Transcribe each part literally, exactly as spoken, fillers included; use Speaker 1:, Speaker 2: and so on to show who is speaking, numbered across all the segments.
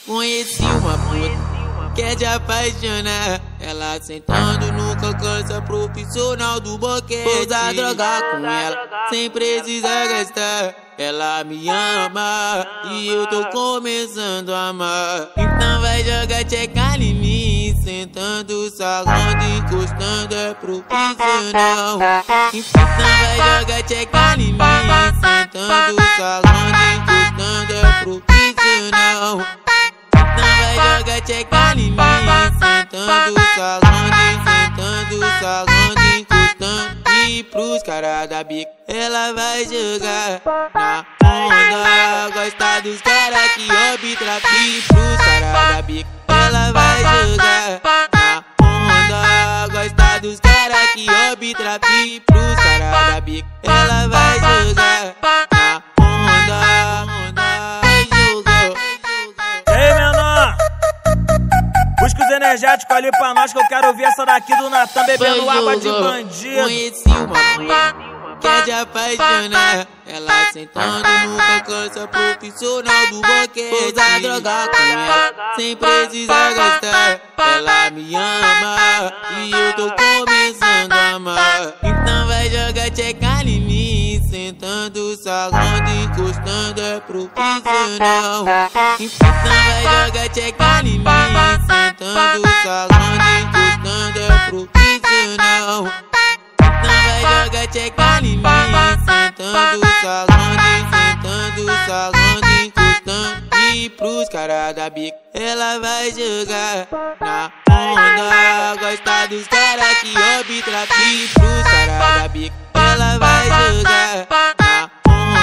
Speaker 1: Conheci uma puta que é de apaixonar. Ela sentando no cancança profissional do boquete. Usar droga com ela sem precisar gastar. Ela me ama e eu tô começando a amar. Então vai jogar tcheca em mim, sentando, sarrando, encostando, é profissional. Então vai jogar tcheca em mim, sentando, sarrando, encostando, é profissional. Então vai jogar tcheca em mim, sentando, sarrando, sentando, sarrando, encostando. E pros caras da bica ela vai jogar na onda. Gosta dos caras que obtra. E pros caras da bica ela vai jogar na onda. Gosta dos caras que obtra. E pros caras da bica ela vai jogar na onda.
Speaker 2: E aí, menor? Busca os energéticos ali pra nós, que eu quero ouvir essa daqui do Natan bebendo água de bandido.
Speaker 1: Conheci uma puta que é de apaixonar. Ela sentando no cancança profissional do boquete. Usar droga com ela sem precisar gastar. Ela me ama e eu tô começando a amar. Então vai jogar tcheca em mim, sentando, sarrando, encostando, é profissional. Então vai jogar tcheca em mim, sentando, sarrando, encostando, é profissional. Então vai jogar tcheca em mim, sentando, sarrando, sentando, sarrando, encostando. E pros caras da bica ela vai jogar na onda. Gosta dos caras que obtra. E pros caras da bica ela vai jogar na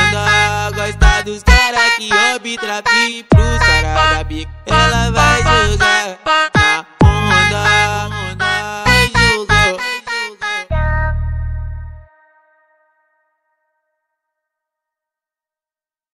Speaker 1: onda. Gosta dos caras que obtra. E pros caras da bica ela vai jogar